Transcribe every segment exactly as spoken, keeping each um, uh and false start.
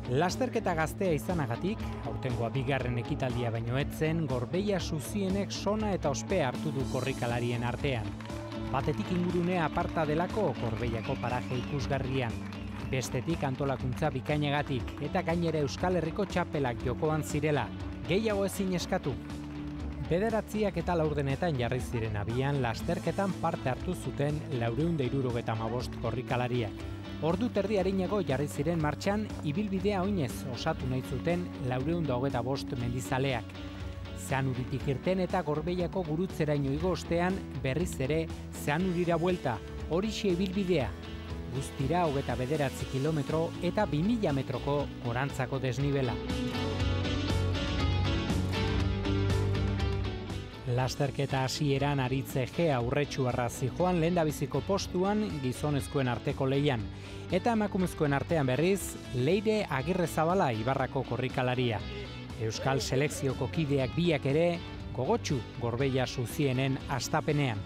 Lasterketa gaztea izanagatik, aurtengoa bigarren ekitaldia baino etzen, Gorbeia Suzienek sona eta ospea hartu du korrikalarien artean. Batetik ingurunea aparta delako Gorbeiako paraje ikusgarrian. Bestetik antolakuntza bikainagatik eta gainera Euskal Herriko txapelak jokoan zirela. Gehiago ezin eskatu. Bederatziak eta laurdenetan jarri ziren abian lasterketan parte hartu zuten laurehun eta hirurogeita hamabost korrikalariak. Ordu terdi arinago jarri ziren martxan ibilbidea oinez osatu nahi zuten laurehun eta hogeita bost mendizaleak. Zeanuritik irten eta Gorbeiako gurutzeraino igo ostean berriz ere Zeanurira buelta, horixe ibilbidea. Guztira hogeita bederatzi kilometro eta bi mila metroko gorantzako desnibela. Lasterketa hasieran Aritze G aurretsuarra zijoan lehendabiziko postuan gizonezkoen arteko lehian, eta emakumezkoen artean berriz Leire Agirrezabala Ibarrako korrikalaria. Euskal selekzioko kideak biak ere gogotsu Gorbeia Suzienen hastapenean.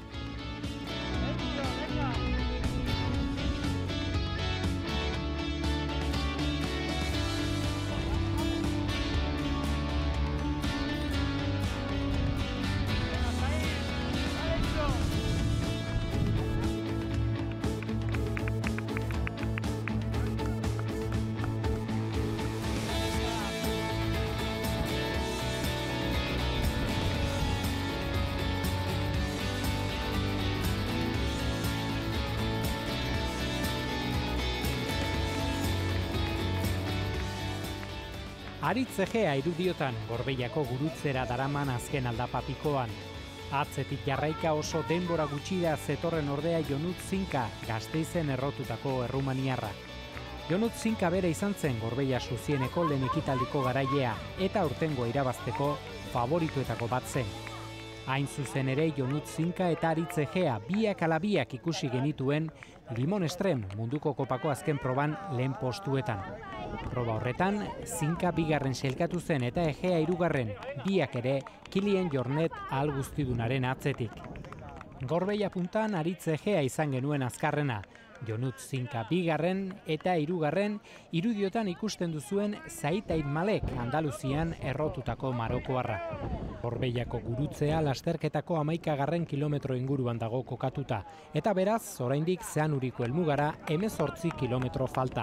Aritze Gea irudiotan Gorbeiako gurutzera daraman azken aldapapikoan. Atzetik jarraika oso denbora gutxira zetorren ordea Jonut Zinka Gasteizen errotutako errumaniarra. Jonut Zinka bere izan zen Gorbeia Suzieneko lehen ekitaldiko garailea eta aurtengo irabazteko favorituetako bat zen. Hain zuzen ere Jonut Zinka eta Aritze Gea biak ala biak ikusi genituen Limon Estrem munduko kopako azken proban lehen postuetan. Proba horretan, Zinka bigarren sailkatu zen eta Egea hirugarren, biak ere Kilian Jornet ahal guztidunaren atzetik. Gorbeia puntan Aritze Gea izan genuen azkarrena, Jonut Zinka bigarren eta hirugarren irudiotan ikusten duzuen Zait Aitmalek Andaluzian errotutako marokoarra. Gorbeiako gurutzea lasterketako hamaikagarren kilometro inguruan dago kokatuta, eta beraz, oraindik Zeanuriko helmugara hemezortzi kilometro falta.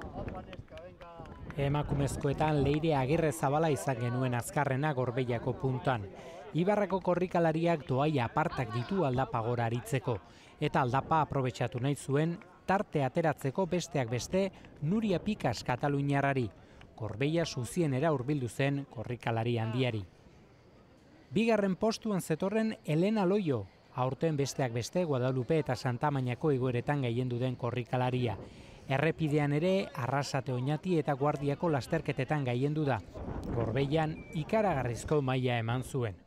Emakumezkoetan Leire Agirrezabala izan genuen azkarrena Gorbeiako puntan. Ibarrako korrikalariak doaia apartak ditu aldapa gora aritzeko, eta aldapa aprobetxatu nahi zuen tarte ateratzeko besteak beste Nuria Pikas Kataluniarrari, Gorbeia Suzienera hurbildu zen korrikalari handiari. Bigarren postuan zetorren Elena Loio, aurten besteak beste Guadalupe eta Santamainako igoeretan gailendu den korrikalaria. Errepidean ere Arrasate Oñati eta Guardiako lasterketetan gailendu da. Gorbeian ikaragarrizko maila eman zuen.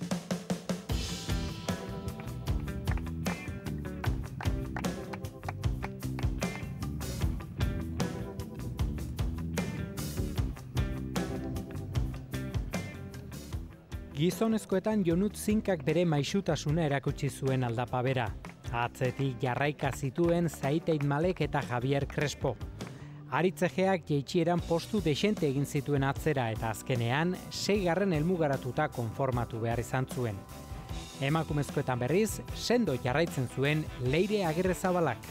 Gizonezkoetan Jonut Zinkak bere maisutasuna erakutsi zuen aldapa bera. Atzetik jarraika zituen Zait Aitmalek eta Javier Crespo. Aritze Geak jaitsieran postu desente egin zituen atzera eta azkenean seigarren helmugaratuta konformatu behar izan zuen. Emakumezkoetan berriz, sendo jarraitzen zuen Leire Agirrezabalak.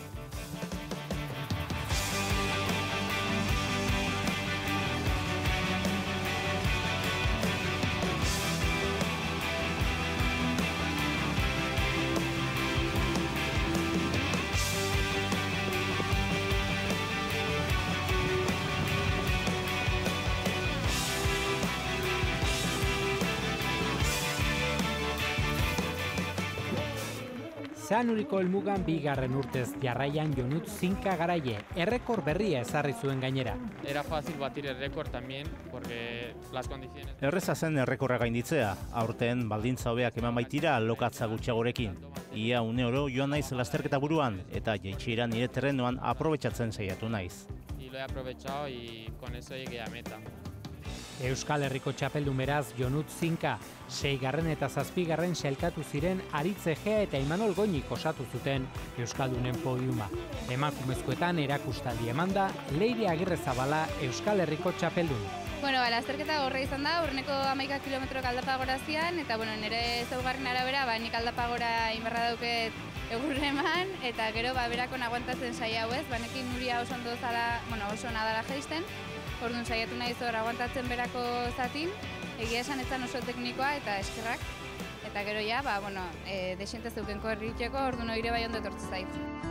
Zeanuriko helmugan bigarren urtez jarraian Jonut Zinka garaie, errekor berria ezarri zuen gainera. Era fácil batir el récord también porque las condiciones. Erreza zen errekorra gainditzea, aurten baldintza hobeak eman baitira lokatza gutxiagorekin. Ia une oro joan naiz lasterketa buruan eta jaitsiera nire terrenoan aprobetxatzen saiatu naiz. Y lo he aprovechado y con eso llegué a meta. Euskal Herriko txapeldun beraz Jonut Zinka, seigarren eta zazpigarren sailkatu ziren Aritz Egea eta Imanol Goñik osatu zuten Euskaldunen podiuma. Emakumezkoetan erakustaldi emanda, Leire Agirrezabala Euskal Herriko txapeldun. Bueno, ba, lasterketa gorra izan da, urreneko hamaika kilometrok aldapagora zian, eta bueno, nire zaugarren arabera, ba, nik aldapagora inbarra dauket egurre eman, eta gero ba, berakon aguantatzen saia hau ez, ba, nekin Nuria oso ondo zala, bueno, oso nadala jaisten, orduan saiatu nahi zor aguantatzen berako zatin, egia esan etzan oso teknikoa eta eskerrak, eta gero ja, ba, bueno, e, desiente zeukenko herritxeko, orduan oire bai ondo etortze zait.